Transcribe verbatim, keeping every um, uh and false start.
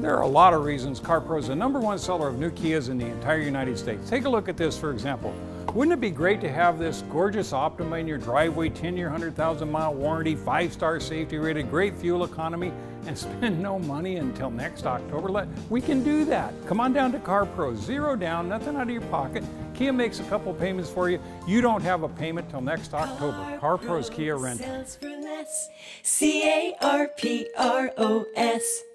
There are a lot of reasons CarPro is the number one seller of new Kias in the entire United States. Take a look at this, for example. Wouldn't it be great to have this gorgeous Optima in your driveway, ten year, one hundred thousand mile warranty, five star safety rated, great fuel economy, and spend no money until next October? Let, we can do that. Come on down to CarPro, zero down, nothing out of your pocket. Kia makes a couple payments for you. You don't have a payment till next October. CarPro's Kia Renton. C A R P R O S